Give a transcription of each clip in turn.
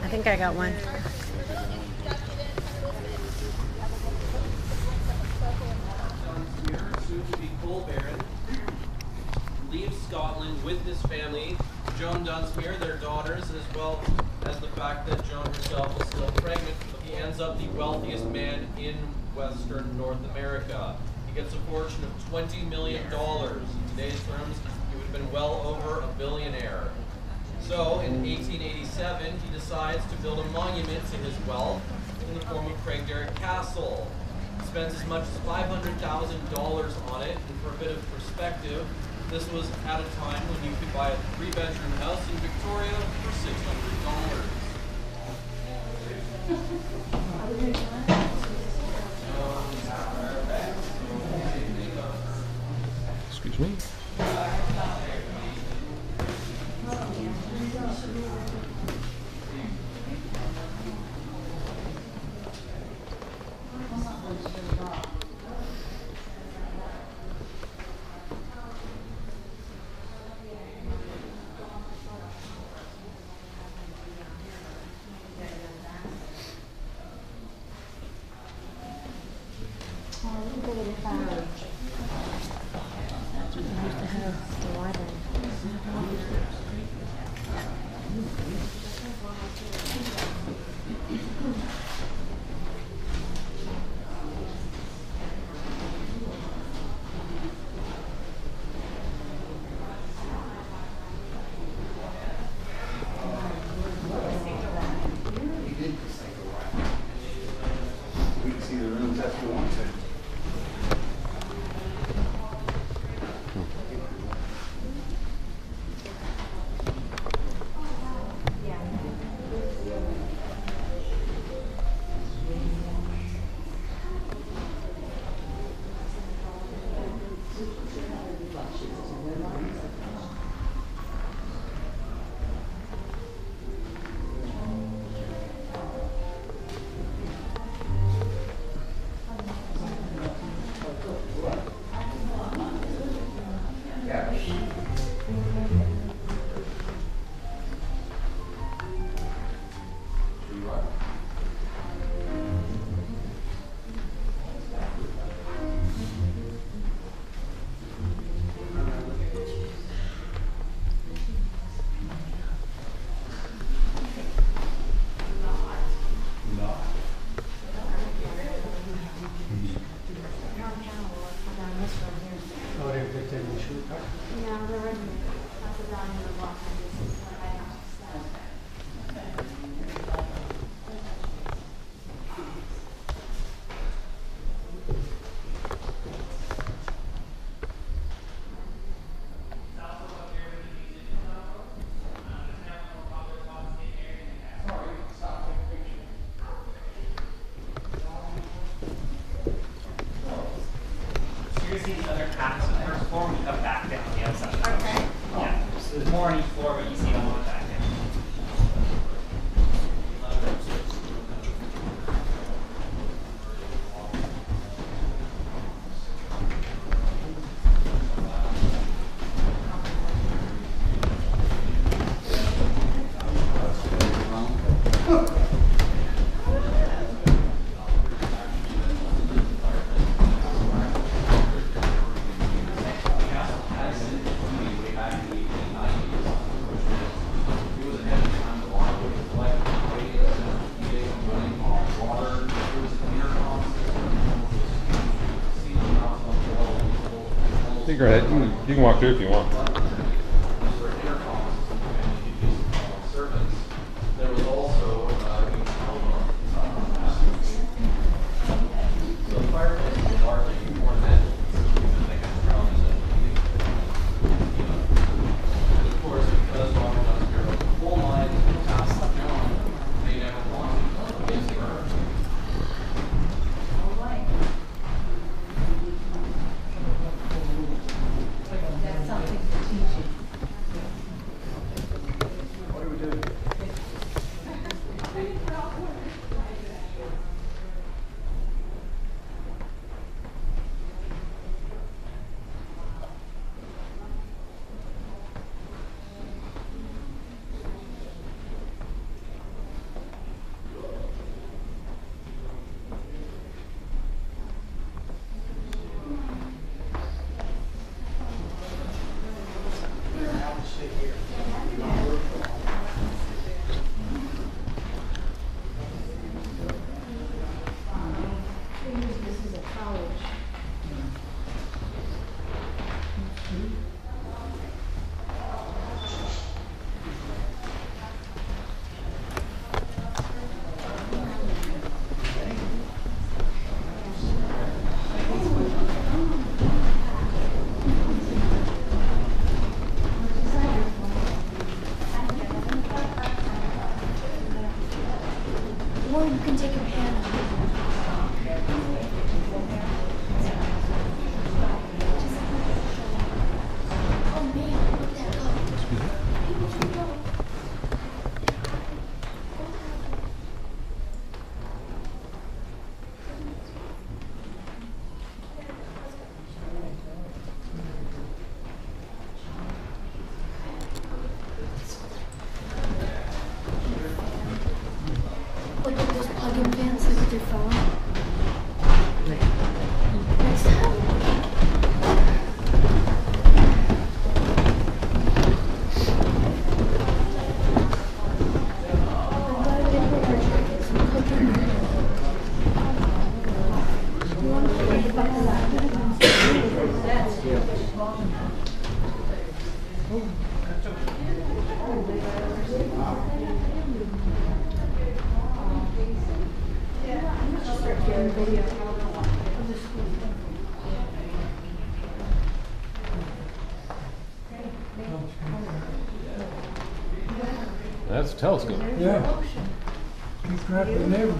I think I got one. Soon to be Cole Baron leaves Scotland with his family, Joan Dunsmuir, their daughters, as well as the fact that Joan herself was still pregnant. He ends up the wealthiest man in Western North America. He gets a fortune of $20 million. In today's terms, he would have been well over a billionaire. So, in 1887, he decides to build a monument to his wealth in the form of Craigdarroch Castle. He spends as much as $500,000 on it, and for a bit of perspective, this was at a time when you could buy a 3-bedroom house in Victoria for $600. Excuse me. See the other packs on the first floor, we come back down the outside. Okay. Yeah. So there's more on each floor, but you see them on the back end. Go ahead. You can walk through if you want. There was also so the fireplace was largely ornamental. Of course, because Robert Dunsmuir was a coal mine past John, they never wanted his burn. That's something to Or you can take your hand off. Oh man, look at that go. People should go. Look at those plug-in fans, look at your phone. Next time. I'm glad I didn't wear our jackets. I'm cooking. You want to play about That's a telescope. Yeah. You crap the neighbors.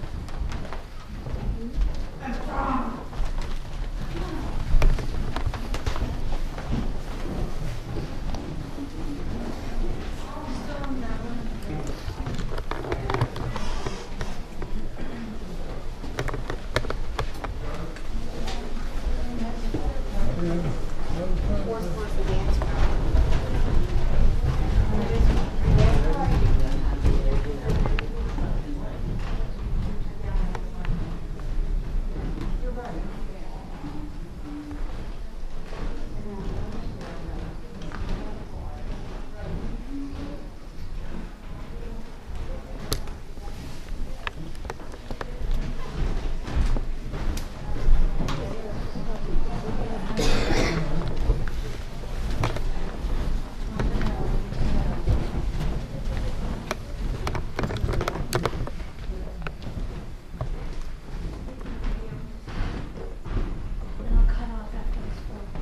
And I'll cut off after this one.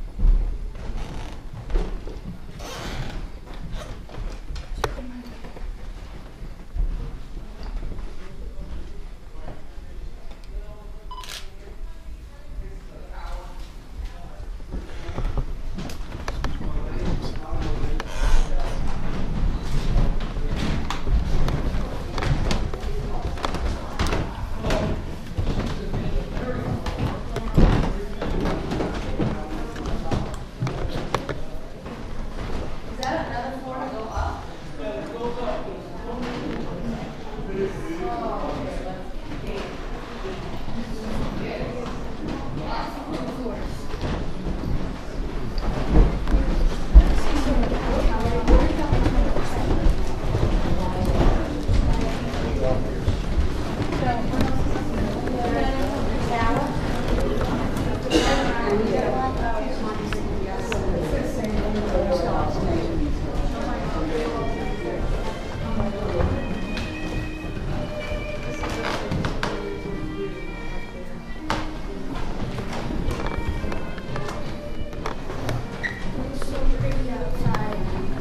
It's so pretty outside.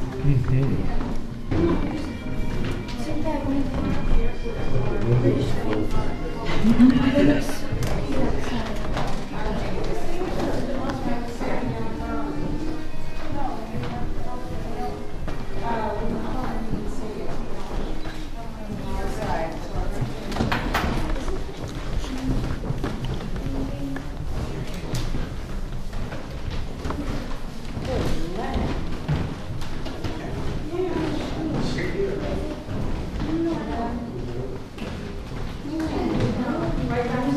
Sit back when it's so pretty outside. Right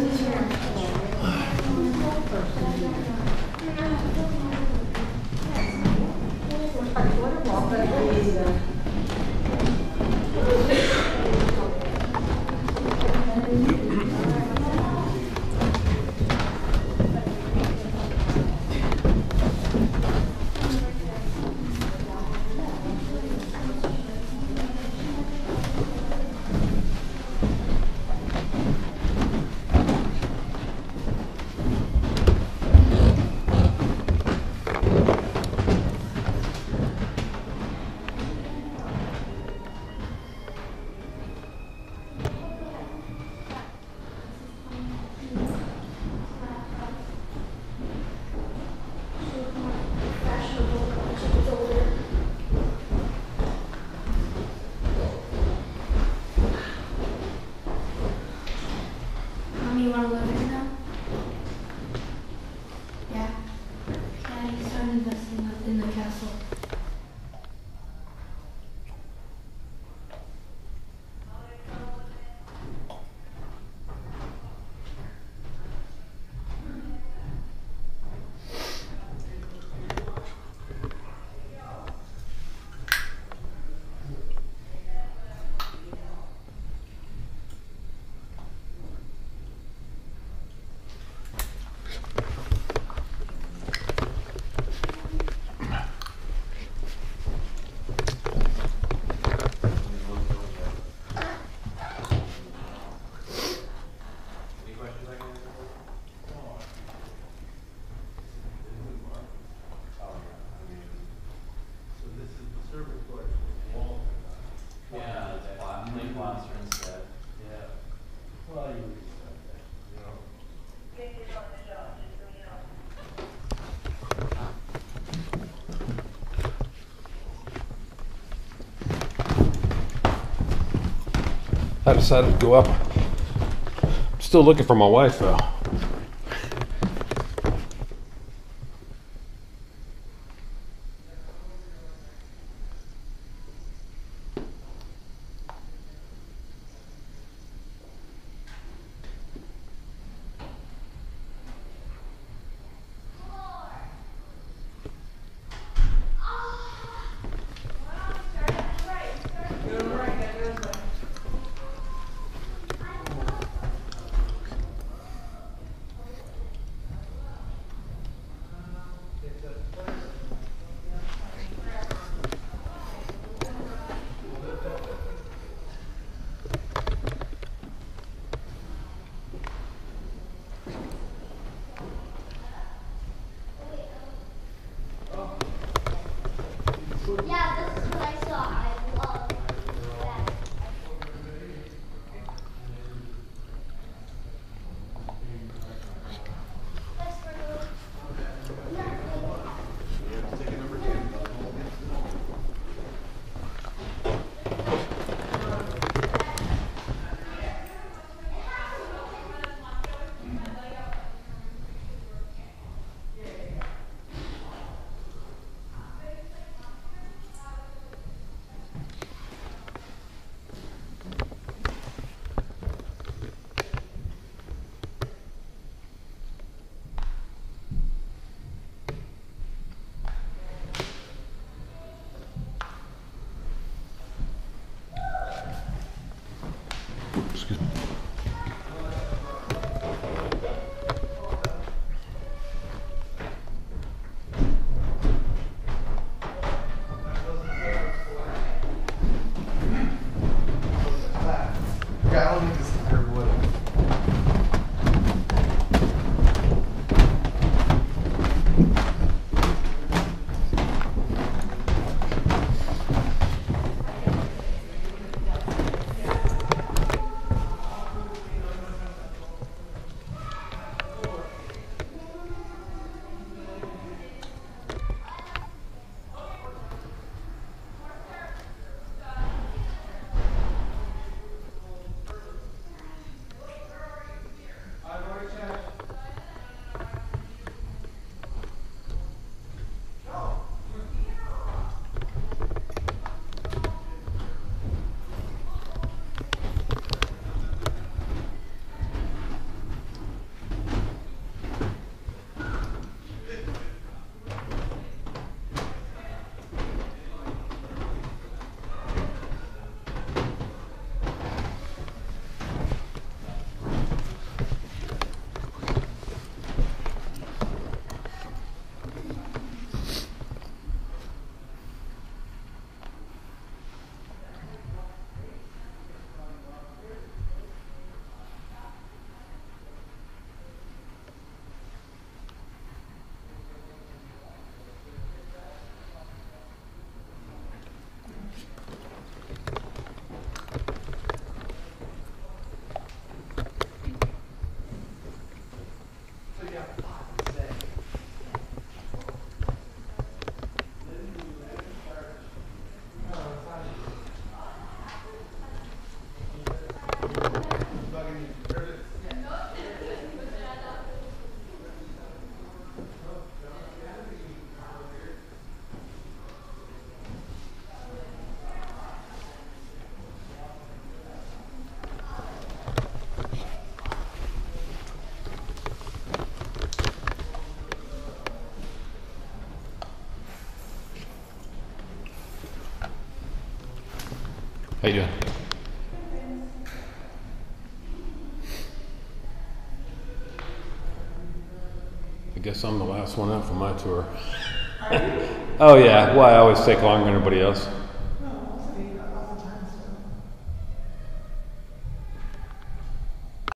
Green Monster instead. Yeah. Well, you would expect that, you know. I decided to go up. I'm still looking for my wife though. Yeah, this is what I saw. I love that. That's for the Excuse me. Yeah, I don't think this is very wood. How you doing? I guess I'm the last one out for my tour. Oh yeah, well I always take longer than everybody else.